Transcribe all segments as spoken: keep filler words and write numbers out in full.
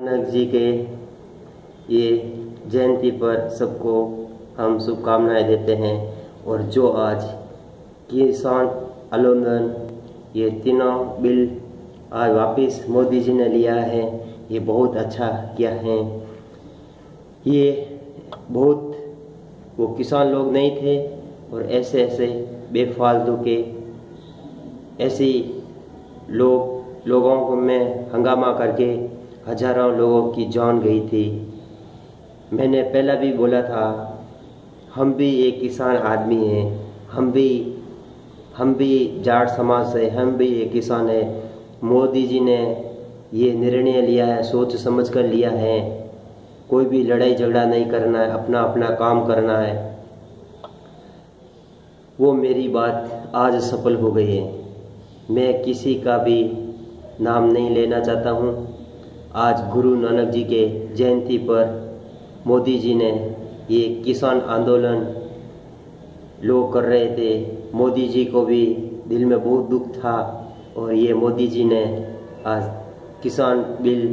नानक जी के ये जयंती पर सबको हम शुभकामनाएं देते हैं। और जो आज किसान आंदोलन ये तीनों बिल आज वापस मोदी जी ने लिया है, ये बहुत अच्छा किया है। ये बहुत वो किसान लोग नहीं थे और ऐसे ऐसे बेफालतू के ऐसे लोग लोगों को में हंगामा करके हजारों लोगों की जान गई थी। मैंने पहला भी बोला था, हम भी एक किसान आदमी हैं, हम भी हम भी जाट समाज से, हम भी एक किसान है। मोदी जी ने ये निर्णय लिया है, सोच समझ कर लिया है। कोई भी लड़ाई झगड़ा नहीं करना है, अपना अपना काम करना है। वो मेरी बात आज सफल हो गई है। मैं किसी का भी नाम नहीं लेना चाहता हूँ। आज गुरु नानक जी के जयंती पर मोदी जी ने ये किसान आंदोलन लोग कर रहे थे। मोदी जी को भी दिल में बहुत दुख था और ये मोदी जी ने आज किसान बिल,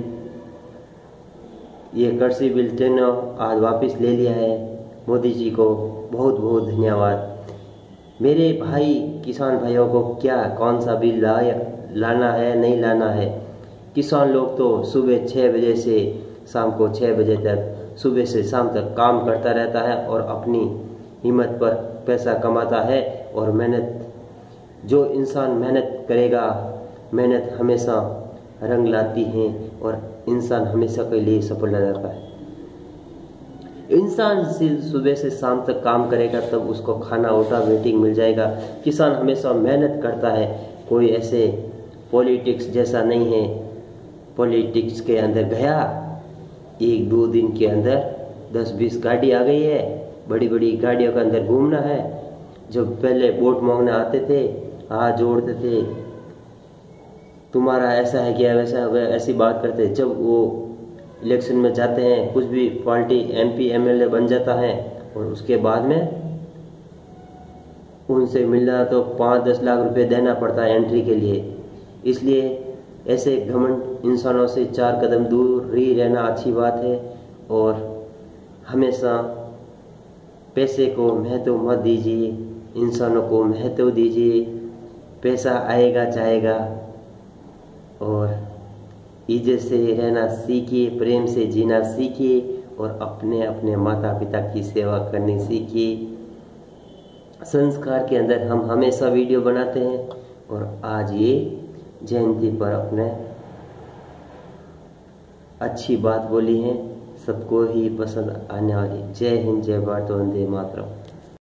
ये कृषि बिल तीनों आज वापस ले लिया है। मोदी जी को बहुत बहुत धन्यवाद। मेरे भाई किसान भाइयों को क्या कौन सा बिल ला लाना है नहीं लाना है। किसान लोग तो सुबह छः बजे से शाम को छः बजे तक, सुबह से शाम तक काम करता रहता है और अपनी हिम्मत पर पैसा कमाता है। और मेहनत, जो इंसान मेहनत करेगा, मेहनत हमेशा रंग लाती है और इंसान हमेशा के लिए सफल हो जाता है। इंसान सुबह से शाम तक काम करेगा तब उसको खाना ऑटोमेटिक मिल जाएगा। किसान हमेशा मेहनत करता है। कोई ऐसे पॉलिटिक्स जैसा नहीं है, पॉलिटिक्स के अंदर गया एक दो दिन के अंदर दस बीस गाड़ी आ गई है, बड़ी बड़ी गाड़ियों के अंदर घूमना है। जब पहले वोट मांगने आते थे, हाथ जोड़ते थे, तुम्हारा ऐसा है क्या वैसा है, ऐसी बात करते। जब वो इलेक्शन में जाते हैं, कुछ भी पार्टी एमपी एमएलए बन जाता है और उसके बाद में उनसे मिलना तो पाँच दस लाख रुपए देना पड़ता है एंट्री के लिए। इसलिए ऐसे घमंड इंसानों से चार कदम दूर ही रहना अच्छी बात है। और हमेशा पैसे को महत्व मत दीजिए, इंसानों को महत्व दीजिए। पैसा आएगा जाएगा और इज्जत से रहना सीखिए, प्रेम से जीना सीखिए और अपने अपने माता पिता की सेवा करनी सीखिए। संस्कार के अंदर हम हमेशा वीडियो बनाते हैं और आज ये जयंती पर अपने अच्छी बात बोली है, सबको ही पसंद आने वाली। जय हिंद, जय भारत, वंदे मातरम।